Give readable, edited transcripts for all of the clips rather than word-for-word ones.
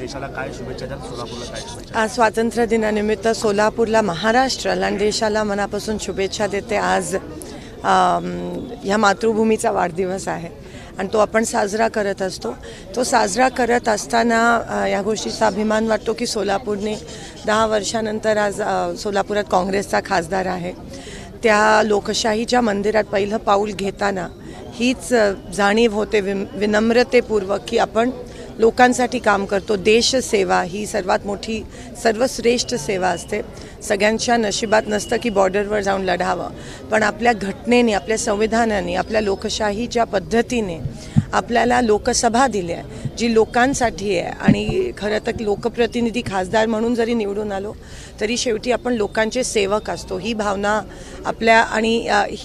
देशाला काय शुभेच्छा द्याल, सोलापूरला काय शुभेच्छा? आज स्वातंत्र्य दिनानिमित्त सोलापूरला, महाराष्ट्राला आणि देशाला मनापासून शुभेच्छा देते। आज ह्या मातृभूमीचा वाढदिवस आहे आणि तो आपण साजरा करत असतो। तो साजरा करत असताना या गोष्टीचा अभिमान वाटतो की सोलापूरने 10 वर्षानंतर आज सोलापुरात काँग्रेसचा खासदार आहे। त्या लोकशाहीच्या मंदिरात पहिलं पाऊल घेताना हीच जाणीव होते विनम्रतेपूर्वक की आपण लोकांसाठी काम करतो। देशसेवा ही सर्वात मोठी सर्वश्रेष्ठ सेवा असते। सगळ्यांच्या नशिबात नसतं की बॉर्डरवर जाऊन लढावं, पण आपल्या घटनेने, आपल्या संविधानाने, आपल्या लोकशाहीच्या पद्धतीने आपल्याला लोकसभा दिली आहे जी लोकांसाठी आहे। आणि खरं तर लोकप्रतिनिधी खासदार म्हणून जरी निवडून आलो तरी शेवटी आपण लोकांचे सेवक असतो। ही भावना आपल्या आणि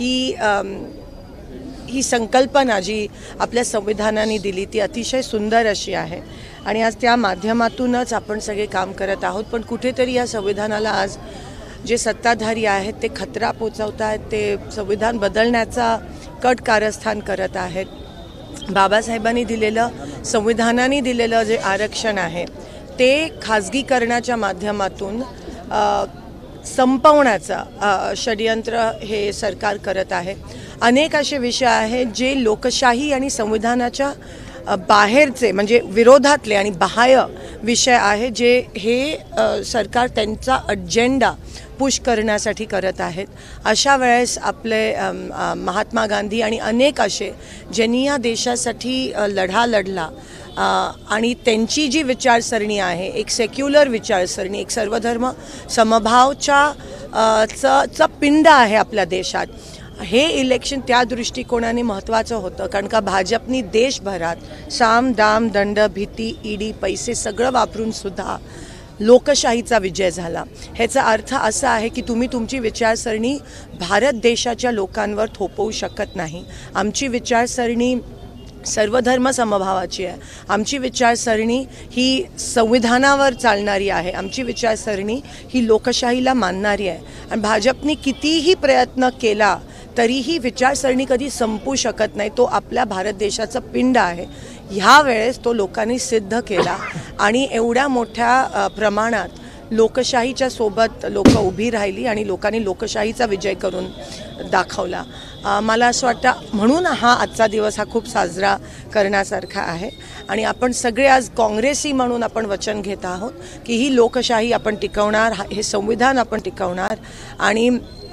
ही संकल्पना जी आपल्या संविधानाने दिली ती अतिशय सुंदर अशी आहे आणि आज त्या माध्यमातूनच आपण सगळे काम करत आहोत। पण कुठेतरी या संविधानाला आज जे सत्ताधारी आहेत ते खतरा पोचवत आहेत, ते संविधान बदलण्याचा कट कारस्थान करत आहेत। बाबासाहेबांनी दिलेलं, संविधानाने दिलेलं जे आरक्षण आहे ते खाजगीकरणाच्या माध्यमातून संपवण्याचा षडयंत्र हे सरकार करत आहे। अनेक असे विषय आहेत जे लोकशाही आणि संविधानाच्या बाहेरचे म्हणजे विरोधातले आणि बाह्य विषय आहे जे हे सरकार त्यांचा अजेंडा पुश करण्यासाठी करत आहेत। अशा वेळेस आपले महात्मा गांधी आणि अनेक असे ज्यांनी या देशासाठी लढा लढला आणि त्यांची जी विचारसरणी आहे, एक सेक्युलर विचारसरणी, एक सर्वधर्म समभावचा पिंड आहे आपल्या देशात। हे इलेक्शन त्या दृष्टिकोनाने महत्त्वाचं होतं कारण का भाजपनी देशभरात साम दाम दंड भीती ईडी पैसे सगळं वापरून सुद्धा लोकशाहीचा विजय झाला। ह्याचा अर्थ असा आहे की तुम्ही तुमची विचारसरणी भारत देशाच्या लोकांवर थोपवू शकत नाही। आमची विचारसरणी सर्वधर्म समभावाची आहे। आमची विचारसरणी ही संविधानावर चालणारी आहे। आमची विचारसरणी ही लोकशाहीला मानणारी आहे आणि भाजपने कितीही प्रयत्न केला तरीही विचारसरणी कधी संपू शकत नाही। तो आपल्या भारत देशाचा पिंड आहे। ह्या वेळेस तो लोकांनी सिद्ध केला आणि एवढ्या मोठ्या प्रमाणात लोकशाहीच्या सोबत लोक उभी राहिली आणि लोकांनी लोकशाहीचा विजय करून दाखवला। मला असं वाटतं म्हणून हा आजचा दिवस हा खूप साजरा करण्यासारखा आहे आणि आपण सगळे आज काँग्रेसी म्हणून आपण वचन घेत आहोत की ही लोकशाही आपण टिकवणार, हे संविधान आपण टिकवणार आणि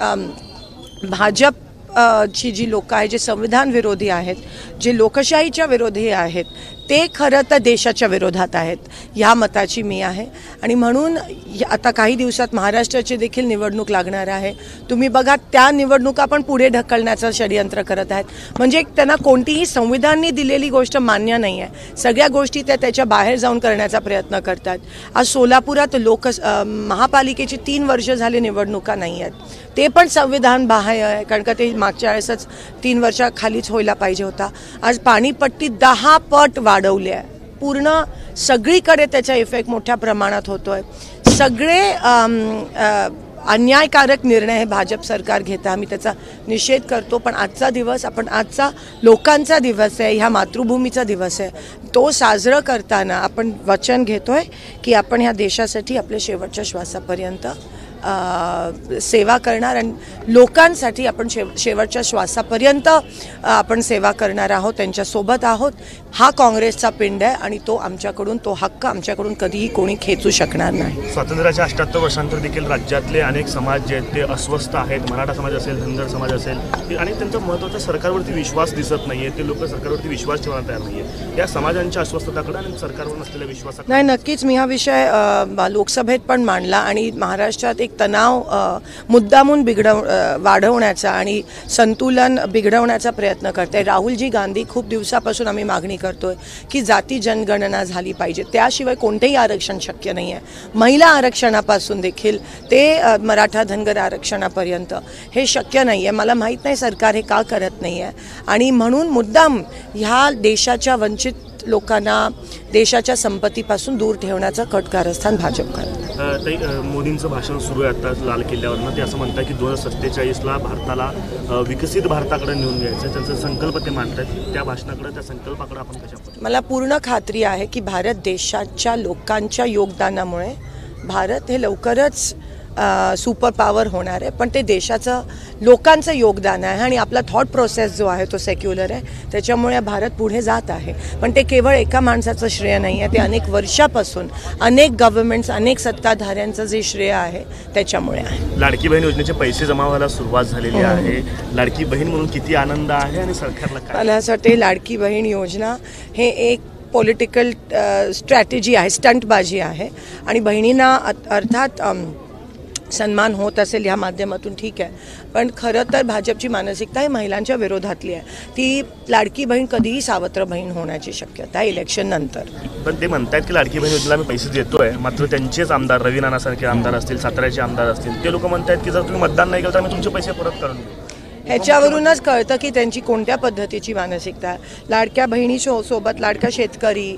भाजप ची जी लोक आहेत जे संविधान विरोधी आहेत, जे लोकशाहीच्या विरोधी आहेत, ते खरं तर देशाच्या विरोधात आहेत ह्या मताची मी आहे। आणि म्हणून आता काही दिवसात महाराष्ट्राची देखील निवडणूक लागणार आहे। तुम्ही बघा त्या निवडणुका पण पुढे ढकलण्याचं षडयंत्र करत आहेत। म्हणजे त्यांना कोणतीही संविधानाने दिलेली गोष्ट मान्य नाही आहे, सगळ्या गोष्टी त्याच्या बाहेर जाऊन करण्याचा प्रयत्न करतात। आज सोलापुरात महापालिकेची 3 वर्ष झाले निवडणुका नाही आहेत, ते पण संविधान बाह्य आहे कारण का ते मागच्या वेळेसच 3 वर्षाखालीच व्हायला पाहिजे होता। आज पाणीपट्टी 10 पट वाढवली आहे, पूर्ण सगळीकडे त्याचा इफेक्ट मोठ्या प्रमाणात होतोय। सगळे अन्यायकारक निर्णय हे भाजप सरकार घेतं, आम्ही त्याचा निषेध करतो। पण आजचा दिवस आजचा लोकांचा दिवस आहे, ह्या मातृभूमीचा दिवस आहे। तो साजरा करताना आपण वचन घेतोय की आपण ह्या देशासाठी आपल्या शेवटच्या श्वासापर्यंत सेवा करणार आणि लोकांसाठी आपण शेवटच्या श्वासापर्यंत आपण सेवा करणार आहोत, त्यांच्यासोबत आहोत। हा काँग्रेसचा पिंड आहे आणि तो आमच्याकडून, तो हक्क आमच्याकडून कधीही कोणी खेचू शकणार नाही। स्वातंत्र्याच्या 78 वर्षांनंतर देखील राज्यातले अनेक समाज जे आहेत ते अस्वस्थ आहेत। मराठा समाज असेल, धनगर समाज असेल, आणि त्यांचा महत्त्वाचा सरकारवरती विश्वास दिसत नाहीये, ते लोक सरकारवरती विश्वास ठेवायला तयार नाहीये। या समाजांच्या अस्वस्थताकडे आणि सरकारवर नसलेल्या विश्वासाकडे नाही, नक्कीच मी हा विषय लोकसभेत पण मांडला आणि महाराष्ट्रात एक तणाव मुद्दामून वाढवण्याचा आणि संतुलन बिघडवण्याचा प्रयत्न करते। राहुलजी गांधी खूप दिवसापासून आम्ही मागणी करतोय की जाती जनगणना झाली पाहिजे, त्याशिवाय कोणतेही आरक्षण शक्य नाही आहे। महिला आरक्षणापासून देखील ते मराठा धनगर आरक्षणापर्यंत हे शक्य नाही आहे। मला माहीत नाही सरकार हे का करत नाही आहे आणि म्हणून मुद्दाम ह्या देशाच्या वंचित लोकांना देशाच्या संपत्तीपासून दूर ठेवण्याचं कट कारस्थान भाजप करतं. मोदींचं भाषण सुरू आहे आता लाल किल्ल्यावरनं. ते असं म्हणतात की 2047ला भारताला विकसित भारताकडे नेऊन घ्यायचं, त्यांचा संकल्प ते मांडतात. त्या भाषणाकडे, त्या संकल्पाकडे आपण कशा पद्धतीने? मला पूर्ण खात्री आहे की भारत देशाच्या लोकांच्या योगदानामुळे भारत हे लवकरच सुपर पॉवर होणार आहे. पण ते देशाचं लोकांचं योगदान आहे आणि आपला थॉट प्रोसेस जो आहे तो सेक्युलर आहे, त्याच्यामुळे भारत पुढे जात आहे. पण ते केवळ एका माणसाचं श्रेय नाही आहे, ते अनेक वर्षापासून अनेक गव्हर्नमेंट्स, अनेक सत्ताधाऱ्यांचं जे श्रेय आहे त्याच्यामुळे आहे. लाडकी बहीण योजनेचे पैसे जमा व्हायला सुरुवात झालेली आहे. लाडकी बहीण म्हणून किती आनंद आहे आणि सरकारला काय? मला असं वाटते लाडकी बहीण योजना हे एक पॉलिटिकल स्ट्रॅटेजी आहे, स्टंटबाजी आहे. आणि बहिणींना अर्थात सन्मान होत असेल ह्या माध्यमातून, ठीक आहे. पण खरं तर भाजपची मानसिकता ही महिलांच्या विरोधातली आहे. ती लाडकी बहीण कधीही सावत्र बहीण होण्याची शक्यता आहे इलेक्शन नंतर. पण ते म्हणतात की लाडकी बहीण योजनेला आम्ही पैसे देतोय, मात्र त्यांचेच आमदार, रवी नानासारखे आमदार असतील, साताऱ्याचे आमदार असतील, ते लोक म्हणतात की जर तुम्ही मतदान नाही केलं तर आम्ही तुमचे पैसे परत करून देऊ. ह्याच्यावरूनच कळतं की त्यांची कोणत्या पद्धतीची मानसिकता आहे. लाडक्या बहिणी सोबत लाडका शेतकरी,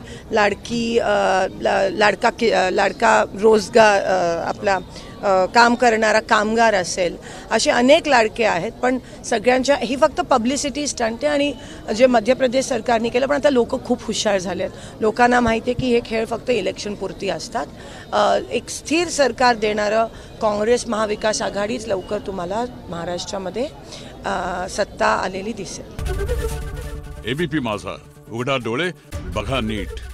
लाडका रोजगार, आपला काम करणारा कामगार असेल, असे अनेक लाडके आहेत. पण सगळ्यांच्या ही फक्त पब्लिसिटी स्टंट आहे. आणि जे मध्य प्रदेश सरकारने केलं, पण आता लोक खूप हुशार झाले आहेत. लोकांना माहिती आहे की हे खेळ फक्त इलेक्शनपुरती असतात. एक स्थिर सरकार देणारं काँग्रेस महाविकास आघाडीच लवकर तुम्हाला महाराष्ट्रामध्ये सत्ता आलेली दिसेल. एबीपी माझा, उघडा डोळे बघा नीट.